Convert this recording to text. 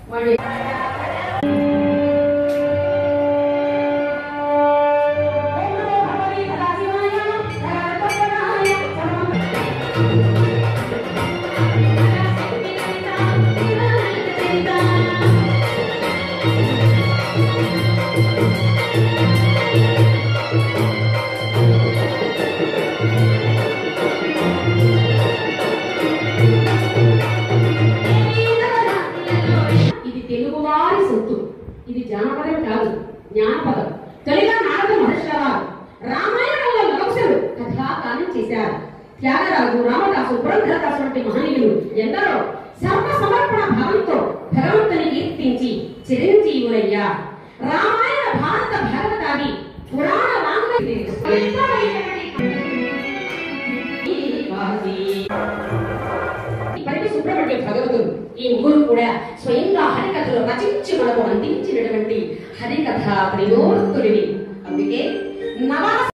ఇది జానపదం కాదు, జ్ఞానపదం. తొలిగా నారద మహర్షి రామాయణంలో నవశలు కథాకాలం చేశారు. త్యాగరాజు, రామదాసు, పురంధరదాసు వంటి మహనీయులు ఎందరో సర్వ సమర్పణ భావంతో భగవంతుని కీర్తించి చిరంజీవులయ్యా. రామాయణ, భారత, భాగవతాది పురాణ సుబ్రహ్మణ్య భగవతుడు ఈ ముగ్గురు కూడా స్వయంగా హరికథలు రచించి మనకు అందించినటువంటి హరికథ ప్రియోక్తుడివి. అందుకే నవాస